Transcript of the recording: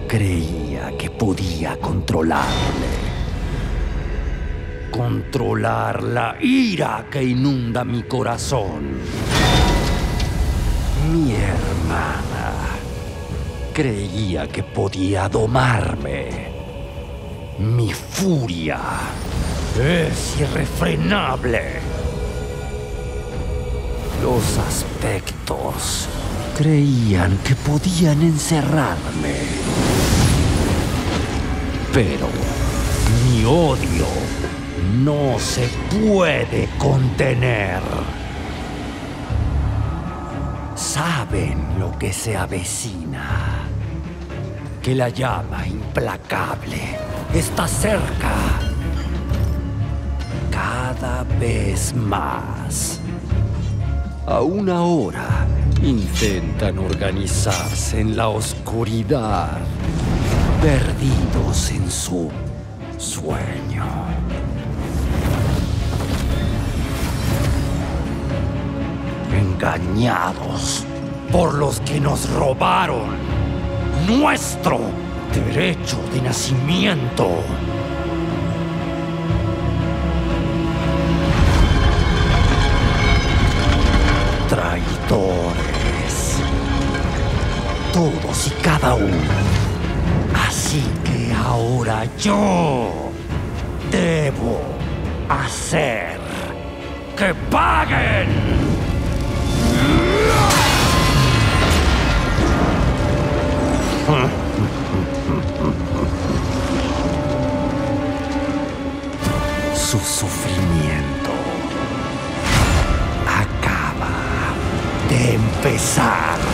Creía que podía controlar la ira que inunda mi corazón. Mi hermana creía que podía domarme. Mi furia es irrefrenable. Los aspectos creían que podían encerrarme. Pero mi odio no se puede contener. Saben lo que se avecina, que la llama implacable está cerca, cada vez más. Aún ahora intentan organizarse en la oscuridad, perdidos en su sueño. Engañados por los que nos robaron nuestro derecho de nacimiento. Traidores, todos y cada uno. Así que ahora yo debo hacer que paguen. Su sufrimiento acaba de empezar.